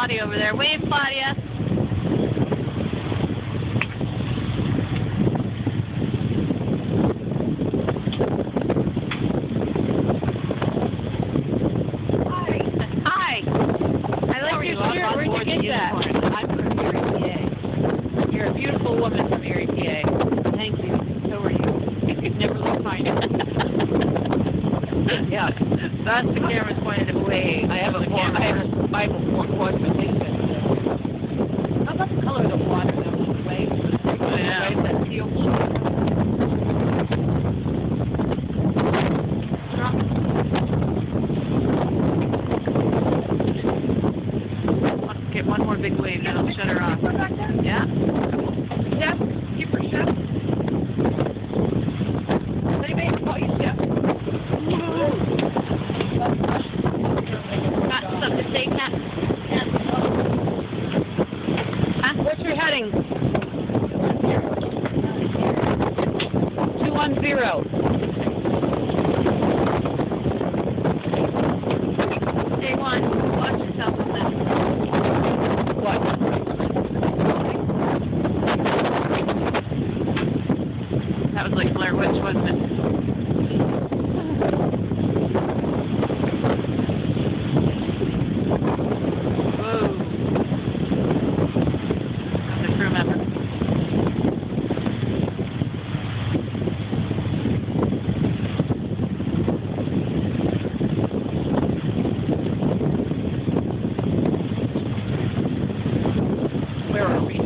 Claudia over there. Wave, Claudia. Hi. Hi. I like your shirt. Where'd you get that? I'm from Erie, PA. You're a beautiful woman from Erie, PA. Thank you. So are you. You've never looked finer. Yeah. That's the camera's pointed away. I have a Bible for qualification. How about the color of the water? The waves? Yeah. The waves that teal. Let's get one more big wave, then I'll shut her off. Yeah. Chef? You for chef? Does anybody call you chef? Got something to say, Kat? Huh? What's your heading? 210. Day one. Watch yourself with that. What? That was like Blair Witch, wasn't it? Whoa. That's a crew member. Where are we?